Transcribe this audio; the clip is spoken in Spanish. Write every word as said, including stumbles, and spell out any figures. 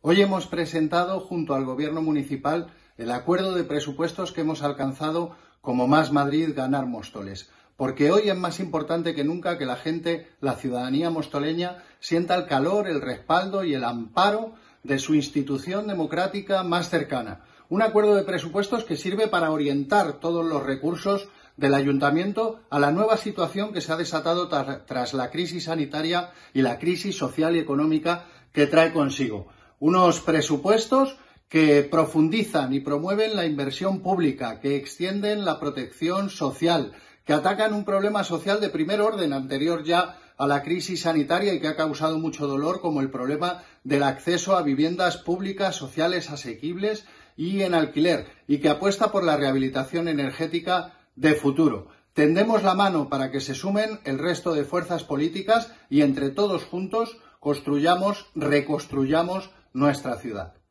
Hoy hemos presentado junto al Gobierno municipal el acuerdo de presupuestos que hemos alcanzado como Más Madrid Ganar Móstoles, porque hoy es más importante que nunca que la gente, la ciudadanía mostoleña, sienta el calor, el respaldo y el amparo de su institución democrática más cercana. Un acuerdo de presupuestos que sirve para orientar todos los recursos del Ayuntamiento a la nueva situación que se ha desatado tras la crisis sanitaria y la crisis social y económica que trae consigo. Unos presupuestos que profundizan y promueven la inversión pública, que extienden la protección social, que atacan un problema social de primer orden anterior ya a la crisis sanitaria y que ha causado mucho dolor, como el problema del acceso a viviendas públicas, sociales, asequibles y en alquiler, y que apuesta por la rehabilitación energética de futuro. Tendemos la mano para que se sumen el resto de fuerzas políticas y entre todos juntos construyamos, reconstruyamos nuestra ciudad.